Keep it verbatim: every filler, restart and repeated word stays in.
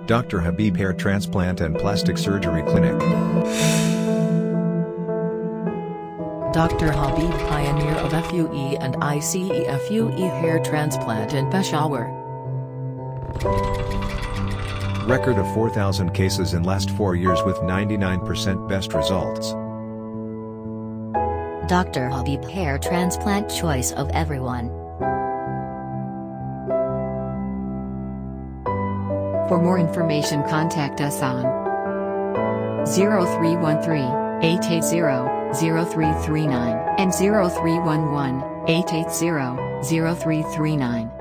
Doctor Habib Hair Transplant and Plastic Surgery Clinic. Doctor Habib, pioneer of F U E and I C E F U E hair transplant in Peshawar. Record of four thousand cases in last four years with ninety-nine percent best results. Doctor Habib Hair Transplant, choice of everyone. For more information, contact us on zero three one three, eight eight zero, zero three three nine and zero three one one, eight eight zero, zero three three nine.